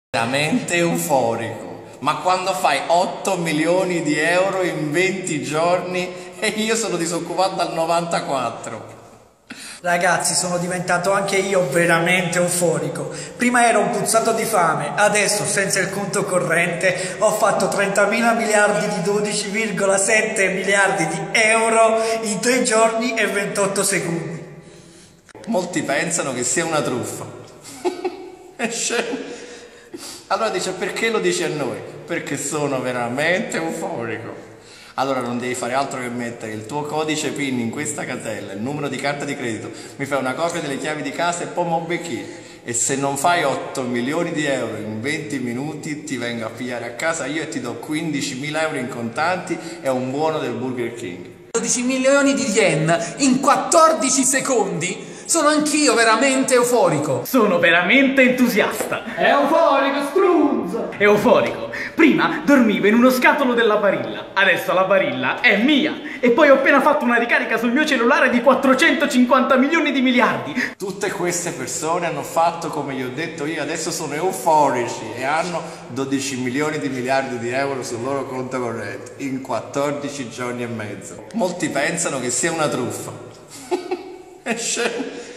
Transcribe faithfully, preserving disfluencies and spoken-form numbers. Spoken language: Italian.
Veramente euforico, ma quando fai otto milioni di euro in venti giorni e io sono disoccupato dal novantaquattro. Ragazzi, sono diventato anche io veramente euforico. Prima ero un puzzato di fame, adesso senza il conto corrente ho fatto trentamila miliardi di dodici virgola sette miliardi di euro in tre giorni e ventotto secondi. Molti pensano che sia una truffa. È scemo. Allora dice, perché lo dici a noi? Perché sono veramente euforico. Allora non devi fare altro che mettere il tuo codice PIN in questa casella, il numero di carta di credito, mi fai una copia delle chiavi di casa e poi mo becchi. E se non fai otto milioni di euro in venti minuti ti vengo a pigliare a casa io e ti do quindicimila euro in contanti e un buono del Burger King. dodici milioni di yen in quattordici secondi? Sono anch'io veramente euforico. Sono veramente entusiasta. Euforico, struzzo. Euforico. Prima dormivo in uno scatolo della Barilla, adesso la Barilla è mia. E poi ho appena fatto una ricarica sul mio cellulare di quattrocentocinquanta milioni di miliardi. Tutte queste persone hanno fatto come gli ho detto io, adesso sono euforici e hanno dodici milioni di miliardi di euro sul loro conto corrente in quattordici giorni e mezzo. Molti pensano che sia una truffa. È scemo.